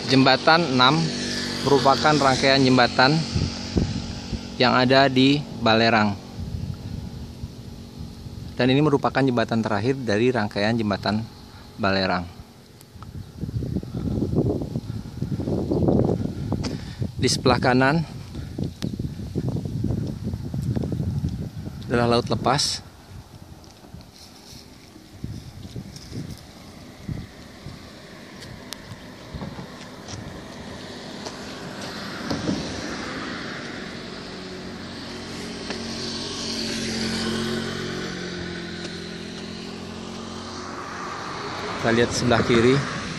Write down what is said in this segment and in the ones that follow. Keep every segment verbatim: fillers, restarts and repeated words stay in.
Jembatan enam merupakan rangkaian jembatan yang ada di Balerang. Dan ini merupakan jembatan terakhir dari rangkaian jembatan Balerang. Di sebelah kanan adalah laut lepas. Kita lihat sebelah kiri.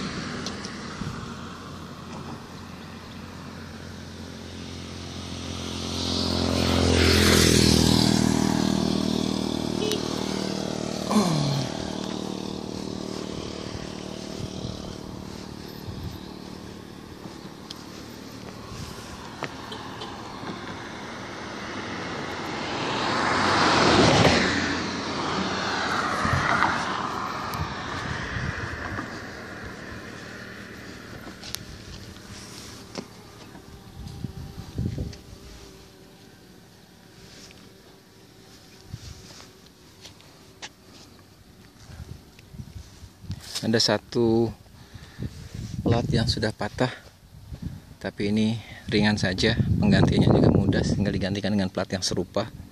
Ada satu plat yang sudah patah, tapi ini ringan saja, penggantinya juga mudah, tinggal digantikan dengan plat yang serupa.